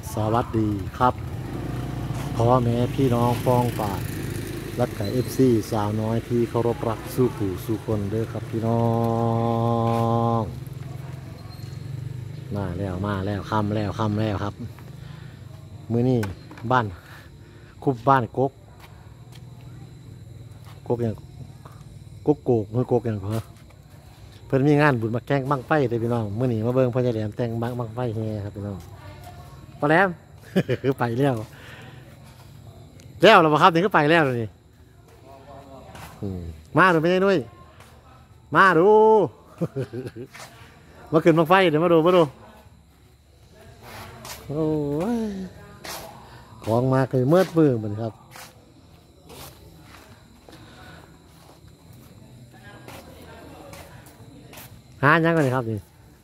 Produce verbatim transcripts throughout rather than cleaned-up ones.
สวัสดีครับพ่อแม่พี่น้องฟ้องป่ารักไก่เอฟซีสาวน้อยที่เคารพรักสู้ผู้สู้คนเด้อครับพี่น้องมาแล้วมาแล้วค่ำแล้วค่ำแล้วครับมื้อนี้บ้านคุบบ้านกกกกอย่างกกโกกมือกกอย่างเหรอเพิ่นมีงานบุญมาแกงบังไฟเด้อพี่น้องมื้อนี้มาเบิ่งพ่อใหญ่แหลมแต่งบังบังไฟแฮ่ครับพี่น้องพอแล้ว ไปแล้วแล้วเราบังคับนี่ก็ไปแล้วนี่มาดูไม่ได้ด้วยมาดู มาขึ้นบังไฟเดี๋ยวมาดูมาดูโอ้ยของมาเคยเมื่อมือเหมือนครับหายังไงครับนี่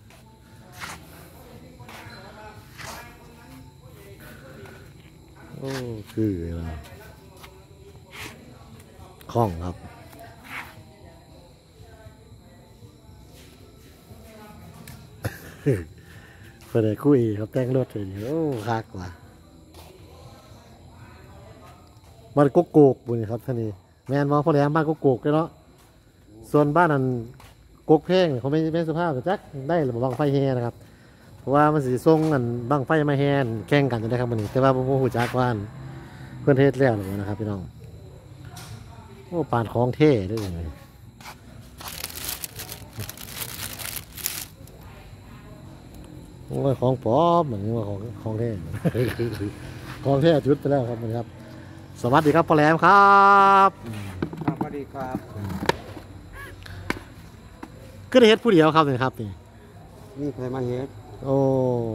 โอ้คืออะไรคล่องครับเพื่อนคุยครับแต่งรถเลยโอ้คักว่ะบ้านกกโกกบุญครับท่านนี้แม่นว่าพ่อแหลมบ้านกกโกกเลยเนาะส่วนบ้านนั้นกกแพงเขาไม่ไม่สภาพจักได้หรือบังไฟแห่นะครับเพราะว่ามันสีส่งกันบังไฟมาแห่แข่งกันนะครับมันนี่แต่ว่าผมหูจักว่านเพื่อนเทศแล้วหรือนะครับพี่น้องโอ้ปานของเท่ด้วยเลยโอ้ยของปลอมเหมือนว่าของของเท่ของเท่จุดไปแล้วครับมันครับสวัสดีครับพ่อแหลมครับสวัสดีครับก็ได้เฮ็ดผู้เดียวครับนี่ครับนี่นี่ใครมาเฮ็ดโอ้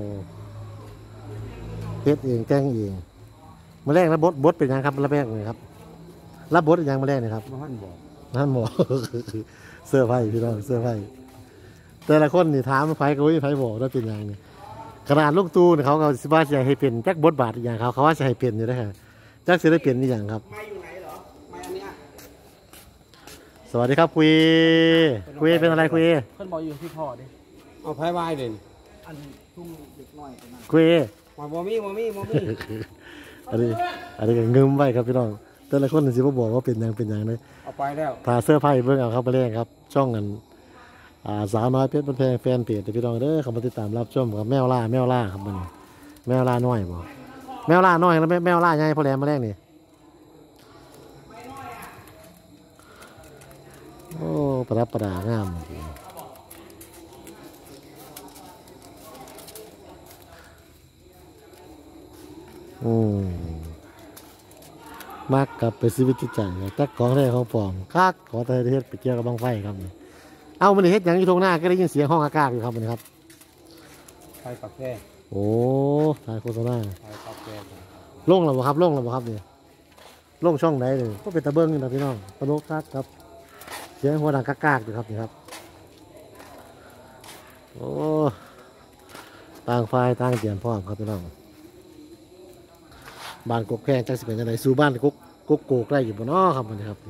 เฮ็ดเองแกงเองมาแรกแล้วบดบดเป็นยังครับรับแรกเลยครับรับบดยังมาแรกเลยครับท่านบอกท่านบอกเสื้อไผ่พี่น้องเสื้อไผ่แต่ละคนนี่ถามไผ่ก็ไม่ไผ่บอกว่าเป็นยังนี่ขนาดลูกตูเนี่ยเขาเขาสิว่าจะให้เป็นแจ็คบดบาทอย่างเขาเขาว่าจะให้เป็นอยู่ได้ค่ะแจ็คจะได้เป็นนี่อย่างครับไม่อยู่ไหนเหรอไม่อันเนี้ยสวัสดีครับคุยคุยเป็นอะไรคุยเพื่อนบอกอยู่ที่พ่อดิเอาไผ่ไว้เด่นอันทุ่งเด็กน้อยนะคุยมาบ่มีบ่มีบ่มีอันนี้อันนี้ก็เงิมไว้ครับพี่น้องแต่ละคนสิบ่บอกว่าเป็นยังเป็นยังเลยเอาไปแล้วพาเสื้อไผ่เบิ่งเอาครับมาเล่นครับช่องกันอ่าสาวน้อยเพชรแพงแฟนเพจพี่น้องเด้อเข้ามาติดตามรับชมกับแมวล่าแมวล่าครับมันแมวล่าน้อยบ่แมวล่าน้อยแล้วแมวล่าใหญ่พอแหลมมาแรกนี่โอ้ประดับประดางามอืมมากกับเป็นชีวิตจิตใจแต่ของแรกของปลอมคักขอแต่เฮ็ดไปเกี่ยวกับบังไฟครับเอามันเฮ็ดอย่างอยู่ตรงหน้าก็ได้ยินเสียงห้องอากาศอยู่ครับมันครับไผ่ปักแก่โอ้ถ่ายโฆษณาไผ่ปักแก่ลงหรือเปล่าครับลงหรือเปล่าครับเนี่ยลงช่องไหนเลยก็เป็นตะเบิ้งนี่นะพี่น้องตะโลกคักครับเสียงหัวดังกากๆอยู่ครับนี่ครับโอ้ต่างฝ่ายต่างเตรียมพร้อมครับพี่น้องบ้านกกแพงจักสิเป็นยังไงสู่บ้านกกกกโกกได้อยู่บนอ้อครับมันครับ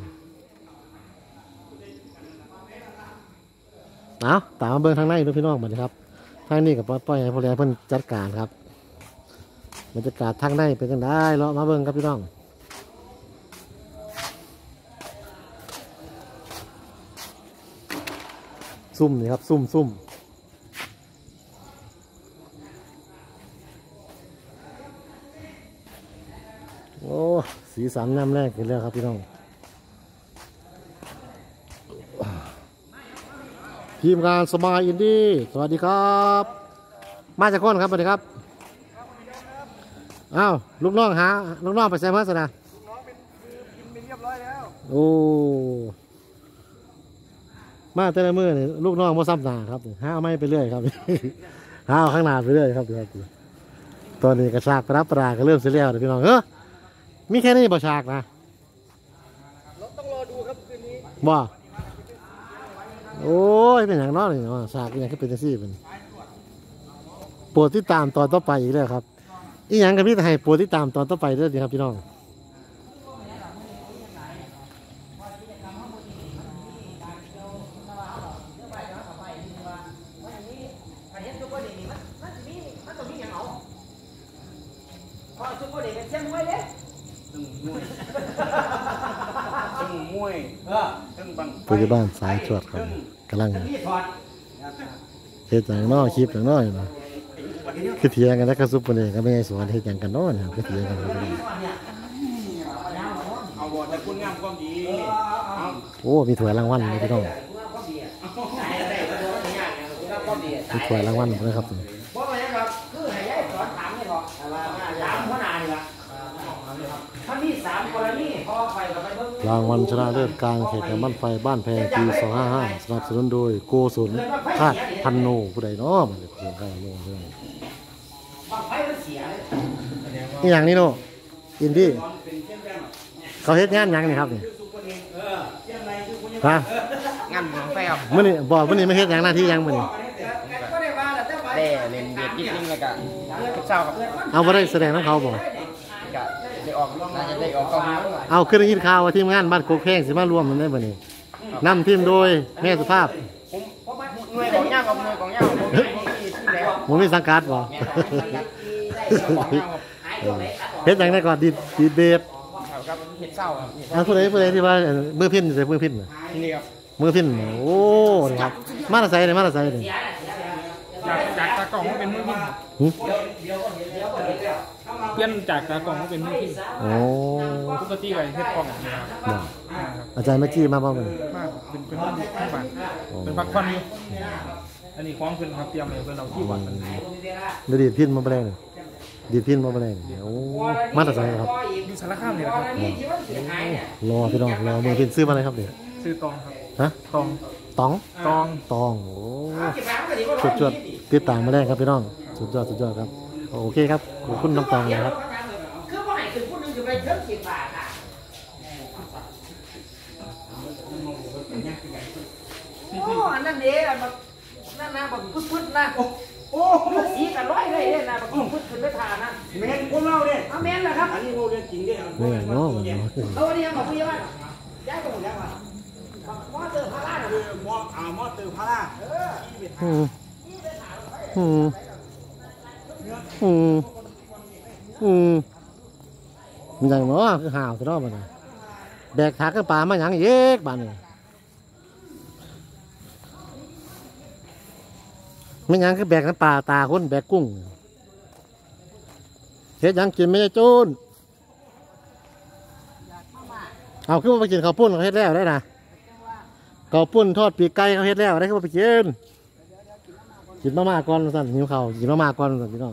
เอาตามมาเบิ้งทางในด้วยพี่น้องมันครับทางนี้กับป้อยให้พ่อแหลมเพิ่นจัดการครับบรรยากาศทางในเป็นยังไงเลาะมาเบิ้งครับพี่น้องซุ่มนี่ครับซุ่มซุ่มโอ้สีสันน้ำแรกเห็นแล้วครับพี่น้องทีมงานสมายอินดี้สวัสดีครับมาจากคนครับสวัสดีครับอ้าวลูกน้องหาลูกน้องไปแซมเพิร์สนะลูกน้องเป็นคือกินไปเรียบร้อยแล้วโอ้มาแต่ละมือเนี่ยลูกน้องมาซ้ำหนาครับห้าไม่ไปเรื่อยครับห้าข้างหน้าไปเรื่อยครับตอนนี้กระชากประดับประดาก็เริ่มเสียแล้วพี่น้องเออมีแค่นี้บ่ฉากนะเราต้องรอดูครับคืนนี้บ่โอ้ยเป็นอย่างน้อยเลยเนาะฉากอย่างที่เป็นซี่เป็นโปรดติดตามตอนต่อไปอีกแล้วครับอีกอย่างกับพี่ไทยโปรดติดตามตอนต่อไปด้วยดีครับพี่น้องเด็กเป็นเชียงมวยเด้ตึงมวยตึงมวยเออตึงบังผู้ใหญ่บ้านสายชวดครับกำลังนี่ถอดเฮ็ดอย่างน้อคลิปอย่างน้อยนะคือเถียงกันนะครับซุปเปอร์นี่ก็ไม่ให้สอนเฮ็ดอย่างกันน้อนะคือเถียงกันเอาบ่แต่คุณงามความดีเอาโอ้มีถ้วยรางวัลเลยพี่น้องมีถ้วยรางวัลนะครับเพราะว่าอย่างครับคือให้ยายสอนถามนี่พอถามหัวหน้านี่ล่ะถ้ามีสามกรณีพอไปก็ไปเบิ่งรางวัลชนะเลิศการแข่งขันบ้านไฟบ้านแพงปีสองห้าห้าสนับสนุนโดยโกศลคาดพันโนผู้ใดเนาะมันจะเสียงกันโน่เรื่องบางไฟมันเสียเลยนี่อย่างนี้โน่อินดี้เขาเฮ็ดงานหยังนี่ครับนี่ฮะงานบางไฟครับมื้อนี้บอกมื้อนี้ไม่เฮ็ดหยังหน้าที่หยังมื้อนี้ได้เล่นเบียดนิดนึงแล้วก็ทุกเช้าครับเอาบ่ได้แสดงน้ำเขาบ่ก็ได้ออกน่าจะได้ออกกองนี้เอาขึ้นได้ยินข่าวว่าทีมงานบ้านโคกแพงสิมารวมมันได้มื้อนี้นำทีมโดยแม่สุภาพผมหน่วยของย่างกับหน่วยของย่างผมมีที่แล้วบ่มีสังกัดบ่เฮ็ดหยังได้ก่อนดีดดีดเบสครับเห็ดเศร้าครับอันผู้ใดผู้ใดที่ว่าเอ่อมือพินใส่มือพินน่ะนี่ครับมือพินน่ะโอ้นี่ครับมาแตะไสนี่มาแตะไสนี่จากจากตากล่องมาเป็นมือพินหึเปลี่ยนจากตากล่องมาเป็นมือพินโอ้ปกติไว้เฮ็ดกล่องนะครับบ่อาจารย์แม่จี้มาบ่มื้อนี้มากเป็นเป็นมือที่บ้านเป็นพักผ่อนอยู่อันนี้ความขึ้นครับเตรียมเลยเพื่อนเราที่วัดมันได้ดีดพินมาบ่ได้นี่ดีดพินมาบ่ได้นี่โอ้มาแตะไสครับอยู่สารคามนี่แหละครับรอพี่น้องรอมือพินซื้อมาเลยครับเดี๋ยวซื้อตองครับฮะตองตองตองตองโอ้สุดยอดติดตามมาได้ครับพี่น้องสุดยอดสุดยอดครับโอเคครับขอบคุณน้องตองนะครับคือว่าให้ถึงพูดนึงจะไปเชิญสิบบาทอ่ะโอ้อันนั้นเด้อันมันนั่นนะแบบพุดๆนะโอ้สีกันร้อยเลยเนี่ยนะแบบพุดขึ้นไปทานนะแม่นพวกเราเนี่ยเอาแม่นเหรอครับอันนี้โมเดลจริงเด้นี่เนาะมันเนาะเอาอันนี้บอกพี่ว่าย้ายไปหมดแล้วอ่ะมอเตอร์พาราเนี่ยมออ่ามอเตอร์พาราอืมอืมอืมอืมมันยังเนาะคือห่าวซะเนาะมันน่ะแบกถักกับปลามาหยังอีกบ้านนี่ไม่หยังคือแบกน้ำปลาตาคนแบกกุ้งเฮ็ดหยังกินไม่ได้จูนเอาคือว่าไปกินข้าวปุ้นเขาเฮ็ดแล้วได้นะข้าวปุ้นทอดปีกไก่เขาเฮ็ดแล้วได้คือว่าไปกินกินมาม่าก่อนสั่นหิวข้าวกินมาม่าก่อนสั่นพี่น้อง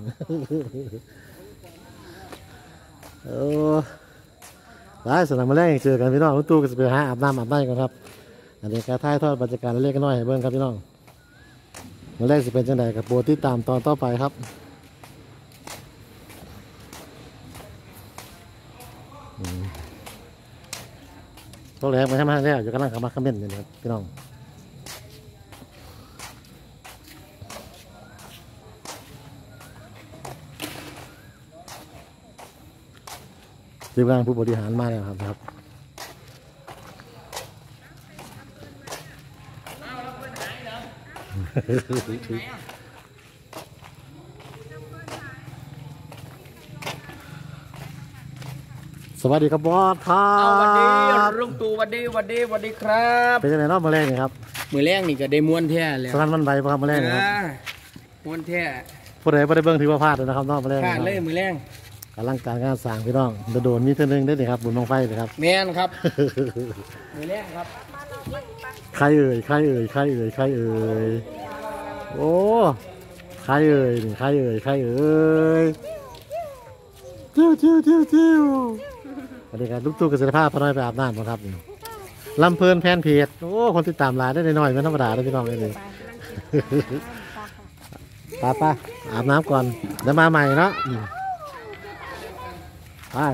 เออได้สนามมาแรกเจอกันพี่น้องตู้ก็จะไปหาอาบน้ำอาบน้ำกันครับอันนี้การถ่ายทอดบรรยากาศเล็กๆน้อยๆให้เบิ่งครับพี่น้องมาแรกจะเป็นจังใดกับโปรดติดตามตอนต่อไปครับตัวแรกมาทำมาแล้วอยู่กำลังขับมาคอมเมนต์อยู่นะครับพี่น้องทีมงานผู้บริหารมาแล้วครับครับสวัสดีครับบอสครัเอาวันนี้บลุงตู่วันนี้วันนี้วันนี้ครับเป็นยังไงรอบมาแรกนี่ครับมือแรกนี่ก็ได้ม้วนแท้แล้วสนั่นมันใบพอครับมาแรกนี่ครับม้วนแท้ผู้ใดผู้ใดเบิ่งถือว่าพลาดเลยนะครับนอกมาแรกขาดนะคเลยรับมือแรกกำลังการงานสร้างพี่น้องโดนๆมีเท่านึงได้เลยครับบุญบังไฟเลยครับแมนครับ มือแรกครับใครเอ่ยใครเอ่ยใครเอ่ยใครเอ่ยโอ้ใครเอ่ยนี่ใครเอ่ยใครเอ่ยจิ้วจิ้วจิ้วจิ้วสวัสดีครับลูกตู้กษตรภาพพอน้อยไปอาบน้ำนะครับนี่ลำเพลินแพนเพจโอ้คนติดตามหลายได้หน่อยๆไม่ธรรมดาเลยพี่น้องเลยป้าป้าอาบน้ำก่อนเดี๋ยวมาใหม่เนาะอืมไป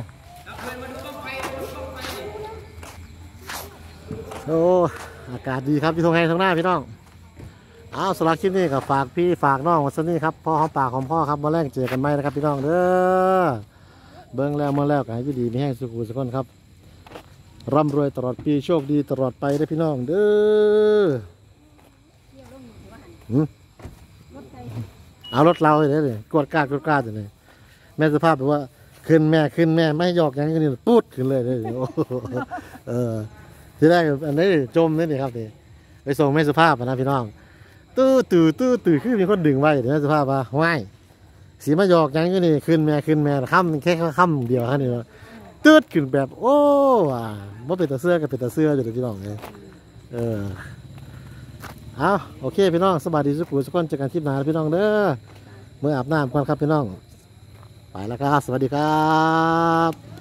โอ้อากาศดีครับที่ทงไห้ทงหน้าพี่น้องเอาสำหรับคลิปนี้ก็ฝากพี่ฝากน้องวันนี้ครับพ่อหอมปากหอมพ่อครับมาแรกเจอกันไหมนะครับพี่น้องเด้อเบิ้งแล้วเมื่อแล้วก็ให้ดีไม่แห้งสุขุสุขคนครับร่ำรวยตลอดปีโชคดีตลอดไปได้อพี่น้องเด้อหืมเอารถเราเลยเลยกวดกาดกวดกาดเลยแม่สภาพแบบว่าขึ้นแม่ขึ้นแม่ไม่หยอกหยังกันนี่ปูดขึ้นเลยเลยโอ้โหเออที่แรกอันนี้จมนี่นี่ครับนี่ไปส่งแม่สุภาพนะพี่น้องตื้อตื้อตื้อตื้อคือมีคนดึงไว้เดี๋ยวแม่สุภาพว่าว่ายสีมาหยอกหยังกันนี่ขึ้นแม่ขึ้นแม่ค่ำแค่ค่ำเดียวแค่นี้ตืดขึ้นแบบโอ้ว่ะว่าเป็นตาเสื้อกับเป็นตาเสื้ออยู่เดี๋ยวพี่น้องเลยเออเอาโอเคพี่น้องสบายดีสุขุสุขคนเจอกันคลิปหน้าพี่น้องเด้อเมื่ออาบน้ำก่อนครับพี่น้องไปแล้วครับสวัสดีครับ